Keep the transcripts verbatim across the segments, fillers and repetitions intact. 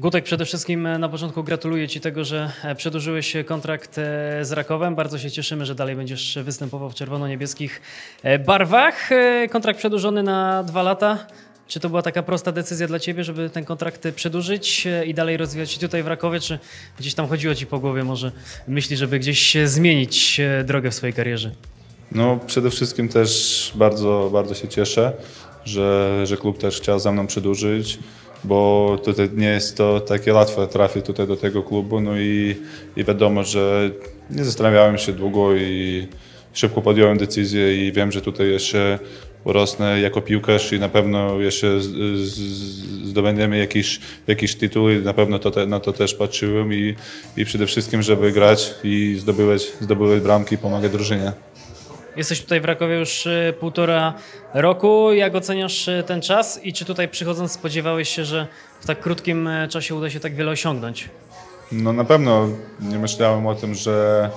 Gutek, przede wszystkim na początku gratuluję Ci tego, że przedłużyłeś kontrakt z Rakowem. Bardzo się cieszymy, że dalej będziesz występował w czerwono-niebieskich barwach. Kontrakt przedłużony na dwa lata. Czy to była taka prosta decyzja dla Ciebie, żeby ten kontrakt przedłużyć i dalej rozwijać się tutaj w Rakowie, czy gdzieś tam chodziło Ci po głowie może myśli, żeby gdzieś zmienić drogę w swojej karierze? No przede wszystkim też bardzo, bardzo się cieszę, że, że klub też chciał ze mną przedłużyć, bo tutaj nie jest to takie łatwe trafić tutaj do tego klubu, no i, i wiadomo, że nie zastanawiałem się długo i szybko podjąłem decyzję i wiem, że tutaj jeszcze urosnę jako piłkarz i na pewno jeszcze z, z, zdobędziemy jakiś, jakiś tytuł i na pewno to te, na to też patrzyłem i, i przede wszystkim, żeby grać i zdobywać, zdobywać bramki i pomagać drużynie. Jesteś tutaj w Rakowie już półtora roku. Jak oceniasz ten czas i czy tutaj przychodząc spodziewałeś się, że w tak krótkim czasie uda się tak wiele osiągnąć? No na pewno nie myślałem o tym, że,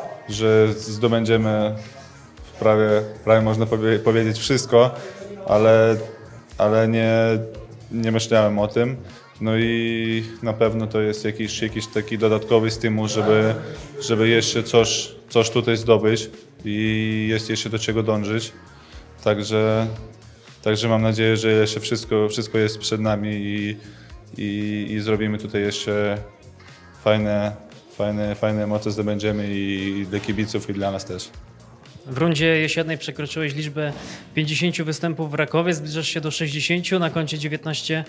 że zdobędziemy prawie, prawie można powie, powiedzieć wszystko, ale, ale nie, nie myślałem o tym. No i na pewno to jest jakiś, jakiś taki dodatkowy stymul, żeby, żeby jeszcze coś, coś tutaj zdobyć i jest jeszcze do czego dążyć. Także, także mam nadzieję, że jeszcze wszystko, wszystko jest przed nami i, i, i zrobimy tutaj jeszcze fajne, fajne, fajne emocje zdobędziemy i dla kibiców i dla nas też. W rundzie jesiennej przekroczyłeś liczbę pięćdziesięciu występów w Rakowie, zbliżasz się do sześćdziesięciu, na koncie dziewiętnaście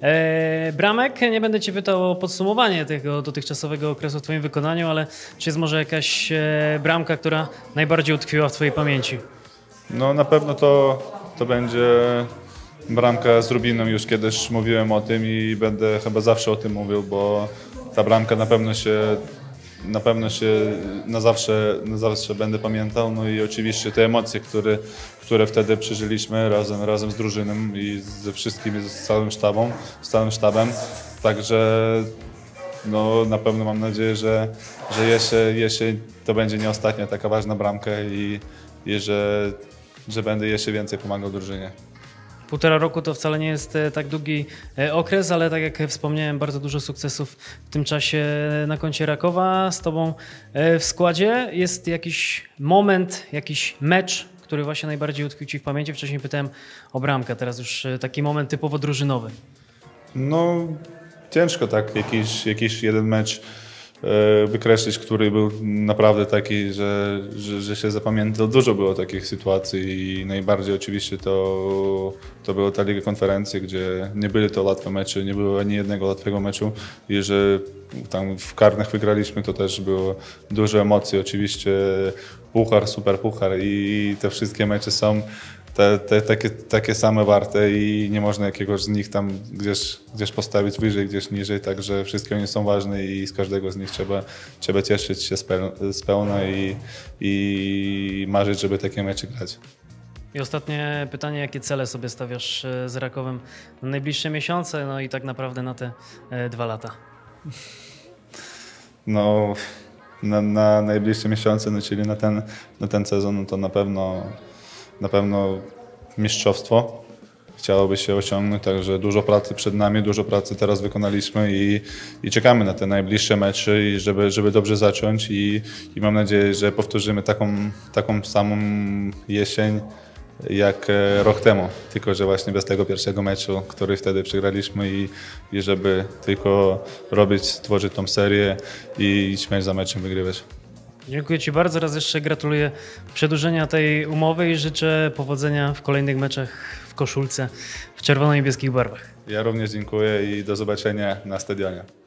e, bramek. Nie będę Cię pytał o podsumowanie tego dotychczasowego okresu w Twoim wykonaniu, ale czy jest może jakaś e, bramka, która najbardziej utkwiła w Twojej pamięci? No na pewno to, to będzie bramka z Rubiną, już kiedyś mówiłem o tym i będę chyba zawsze o tym mówił, bo ta bramka na pewno się Na pewno się na zawsze, na zawsze będę pamiętał, no i oczywiście te emocje, które, które wtedy przeżyliśmy razem, razem z drużyną i ze wszystkimi, z całym sztabem, z całym sztabem. Także no, na pewno mam nadzieję, że, że jeszcze, jeszcze to będzie nie ostatnia taka ważna bramka i, i że, że będę jeszcze więcej pomagał drużynie. Półtora roku to wcale nie jest tak długi okres, ale tak jak wspomniałem, bardzo dużo sukcesów w tym czasie na koncie Rakowa. Z Tobą w składzie jest jakiś moment, jakiś mecz, który właśnie najbardziej utkwił Ci w pamięci? Wcześniej pytałem o bramkę, teraz już taki moment typowo drużynowy. No ciężko tak, jakiś, jakiś jeden mecz wykreślić, który był naprawdę taki, że, że, że się zapamiętał. Dużo było takich sytuacji i najbardziej oczywiście to, to była ta Liga Konferencji, gdzie nie były to łatwe mecze, nie było ani jednego łatwego meczu i że tam w karnych wygraliśmy, to też było dużo emocji. Oczywiście puchar, super puchar i te wszystkie mecze są Te, te, takie, takie same warte i nie można jakiegoś z nich tam gdzieś, gdzieś postawić wyżej, gdzieś niżej, także wszystkie one są ważne i z każdego z nich trzeba, trzeba cieszyć się z pełna i, i marzyć, żeby takie mecze grać. I ostatnie pytanie, jakie cele sobie stawiasz z Rakowem na najbliższe miesiące, no i tak naprawdę na te dwa lata? No, na, na najbliższe miesiące, no, czyli na ten, na ten sezon, no to na pewno Na pewno mistrzostwo chciałoby się osiągnąć, także dużo pracy przed nami, dużo pracy teraz wykonaliśmy i, i czekamy na te najbliższe mecze, i żeby, żeby dobrze zacząć i, i mam nadzieję, że powtórzymy taką, taką samą jesień jak rok temu, tylko że właśnie bez tego pierwszego meczu, który wtedy przegraliśmy i, i żeby tylko robić, tworzyć tą serię i mecz za meczem wygrywać. Dziękuję Ci bardzo. Raz jeszcze gratuluję przedłużenia tej umowy i życzę powodzenia w kolejnych meczach w koszulce w czerwono-niebieskich barwach. Ja również dziękuję i do zobaczenia na stadionie.